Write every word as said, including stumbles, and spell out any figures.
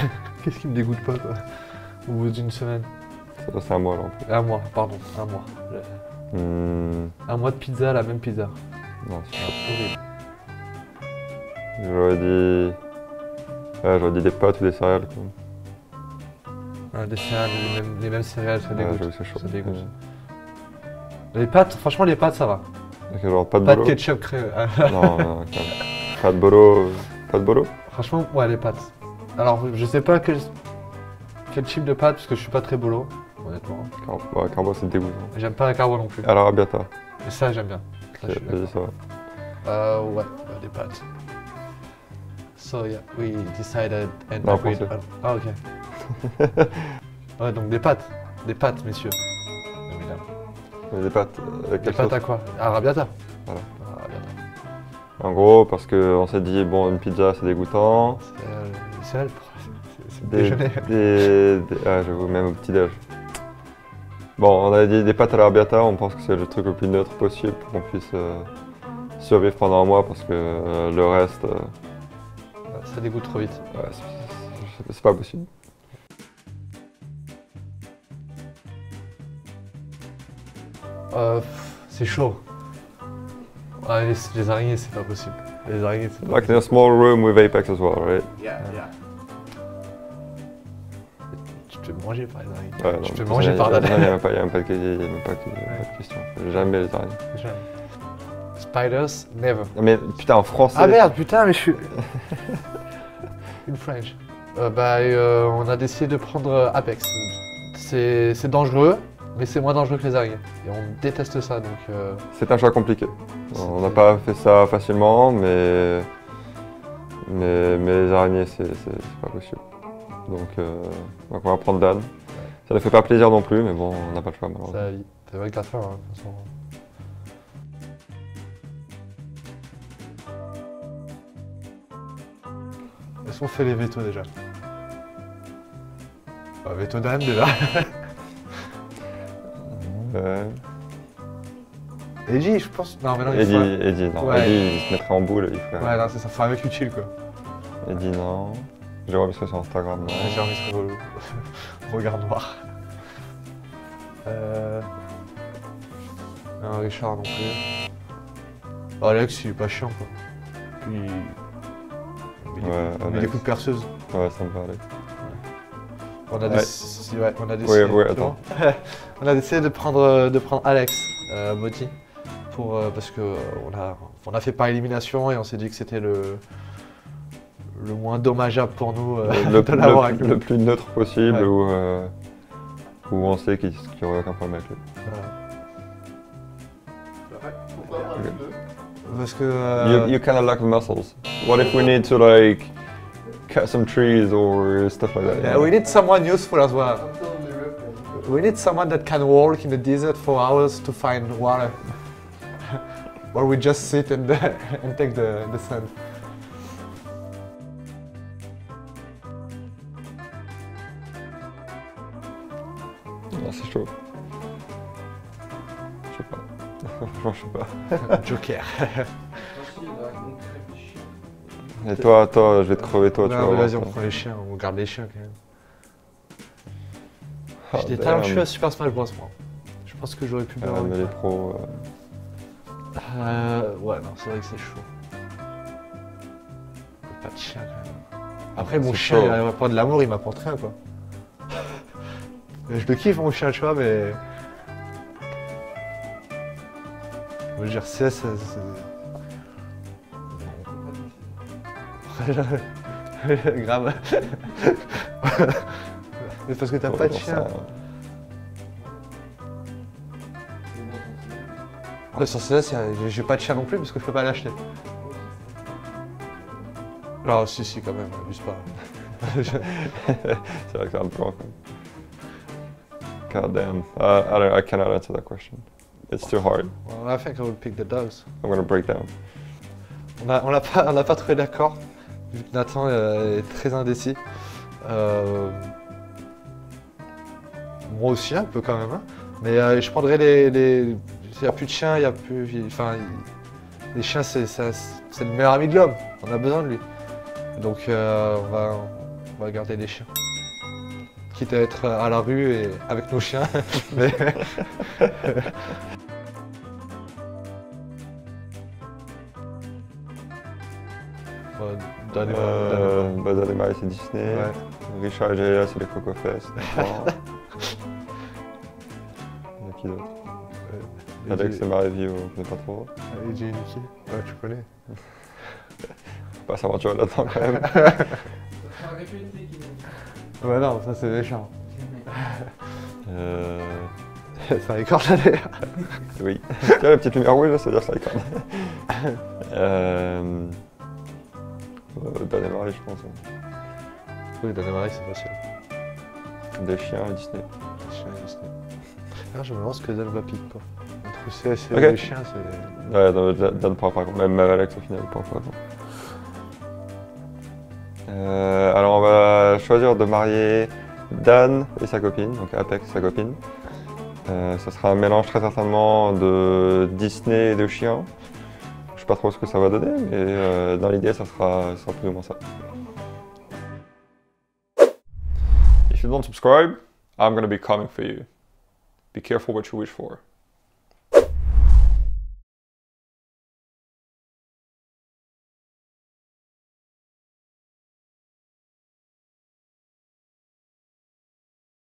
Qu'est-ce qui me dégoûte pas, quoi? Au bout d'une semaine. Ça doit c'est un mois là en plus. Un mois, pardon, un mois. Hmm, Un mois de pizza, la même pizza. non, c'est Ah, horrible. J'aurais dit. Ouais, j'aurais dit des pâtes ou des céréales. Quoi. Ah, des céréales, les mêmes, les mêmes céréales, ça Ouais, dégoûte. j'avoue, c'est chaud. Ça dégoûte. Ouais. Les pâtes, franchement, les pâtes, ça va. Ok, genre pas de Pas de bolo. ketchup créé. Non, non, quand même. Pas de bolo. Pas de bolo. Franchement, ouais, les pâtes. Alors, je sais pas quel, quel type de pâtes, parce que je suis pas très bolo, honnêtement. Car... Ouais, carbo, c'est dégoûtant. J'aime pas la carbo non plus. À l'arabiata. Mais ça, j'aime bien. Ça, je Ok, suis vas-y, d'accord. ça va. Euh, ouais, ouais, des pâtes. So, yeah, we decided and Non, agreed. français. Ah, ok. Ouais, donc des pâtes. Des pâtes, messieurs. Évidemment. Mais des pâtes. euh, Avec Des quelle pâtes sauce? à quoi? Arabiata. Voilà. Arabiata. En gros, parce qu'on s'est dit, bon, une pizza c'est dégoûtant. C'est euh, c'est elle, c'est c'est le Des, déjeuner. des, des- ah, j'avoue, même au petit-déj. Bon, on avait dit des pâtes à l'arrabbiata, on pense que c'est le truc le plus neutre possible pour qu'on puisse euh, survivre pendant un mois parce que euh, le reste, euh, Ça dégoûte trop vite. ouais, c'est- c'est c'est pas possible. Euh, pff, c'est chaud. Ah, les, les araignées, c'est pas possible. Les araignées, c'est pas Like in a small room with Apex as well, right? Yeah, yeah. Tu peux me manger par les araignées. Ouais, non, tu peux mais manger ça, par y a- la non, il n'y a même pas, il y a même pas de, il y a même pas de- il y a pas de question. Jamais les araignées. Spiders, never. Mais putain, en français. Ah merde, putain, mais je suis. Une French. Euh, bah, euh, on a décidé de prendre euh, Apex. C'est c'est dangereux, mais c'est moins dangereux que les araignées. Et on déteste ça, donc. euh, C'est un choix compliqué. On n'a pas fait ça facilement, mais, mais, mais les araignées, c'est c'est- c'est pas possible. Donc, euh, donc on va prendre Dan. Ça ne fait pas plaisir non plus, mais bon, on n'a pas le choix malheureusement. Ça, c'est vrai que t'as faim, hein, de toute façon. Est-ce qu'on fait les vétos déjà? Bah, veto d'Anne déjà. Euh, Eddie, je pense. Non, mais non, il Eddie, faut. Eddie, non. Ouais. Eddie, il se mettrait en boule, il ferait. Ouais, non, c'est ça, faut un mec utile quoi. Eddie, non. Jérôme, est-ce que sur Instagram, non. Ouais, Jérémy c'est rigolo. Regard noir. Euh... Non, Richard non plus. Oh, Alex, il est pas chiant quoi. Puis. Il met des, Ouais, coups- il met des Alex. coups de perceuse. Ouais, ça me parlait. On a, Ouais. déc- ouais, on a décidé. Ouais, ouais, attends. on a décidé de prendre, de prendre Alex euh, Motti pour euh, parce que euh, on a, on a fait par élimination et on s'est dit que c'était le le moins dommageable pour nous euh, Le, de l'avoir le- avec le nous. plus neutre possible, Ouais. où, euh, où on sait qu'il n'y aurait aucun problème avec lui. Voilà. Pourquoi pas les deux? Parce que euh, You, you kind of lack muscles. What if we need to like cut some trees or stuff like that? yeah, we need someone useful as well. I'm telling you, rip. We need someone that can walk in the desert for hours to find water. Or we just sit and, and take the, the sun. Non, c'est chaud. Je sais pas. Franchement, je sais pas. Joker. Et toi, toi, je vais te crever toi, tu Non, vas mais voir vas-y, on ça. prend les chiens, on garde les chiens quand même. Ah, J'étais damn. talentueux à Super Smash Bros. Moi. Je pense que j'aurais pu Ah, bien. mais les pros. euh, Euh, ouais, non, c'est vrai que c'est chaud. Pas de chien quand même. Après, mon C'est chien, chaud. il m'apprend de l'amour, il m'apporte rien quoi. Je le kiffe mon chien, tu vois, mais. Je veux dire, c'est. c'est- c'est- Grave. Mais parce que t'as faut pas de voir chien. ça. Ouais, sur C S, j'ai- j'ai pas de chien non plus parce que je peux pas l'acheter. Alors, si, si, quand même, abuse pas. C'est vrai que c'est un peu. God damn. Uh, I, don't, I cannot answer that question. It's too hard. Well, I think I would pick the dogs. I'm gonna break down. On a, on l'a pas, on n'a pas trouvé d'accord, vu que Nathan euh, est très indécis. Euh, Moi aussi un peu quand même, hein. Mais euh, je prendrais les... les... Il n'y a plus de chiens, il n'y a plus... Enfin, il- les chiens, c'est ça- c'est le meilleur ami de l'homme. On a besoin de lui. Donc, euh, on, va, On va garder les chiens. Quitte à être à la rue et avec nos chiens. Mais... Ouais, Daniel, Euh, bah, Dan et Marie, c'est Disney. Ouais. Richard et J c'est les Coco Fest. Il y a qui d'autre? Et Alex J- et Marie-Vie, on connaît pas trop. Et J et Nicky. Ouais, tu connais. Pas s'aventurer là-dedans quand même. Ouais, non, ça c'est méchant. euh... Ça récorde d'ailleurs. Oui. Tu vois la petite lumière rouge, là, ça veut dire que ça récorde. euh... euh, Dan et Marie, je pense. hein. Oui, Daniel Marie, c'est facile. Des chiens et Disney. Chien et Disney. Ah, je me demande ce que Dan va piquer quoi. Entre C S et Ok. les chiens, c'est. Ouais, non, Dan Dan prend pas, même Alex au final, il prend pas. Euh, alors on va choisir de marier Dan et sa copine, donc Apex et sa copine. Euh, ça sera un mélange très certainement de Disney et de chiens. Je sais pas trop ce que ça va donner, mais euh, dans l'idée ça sera, ça sera plus ou moins ça. If you don't subscribe, I'm gonna be coming for you. Be careful what you wish for.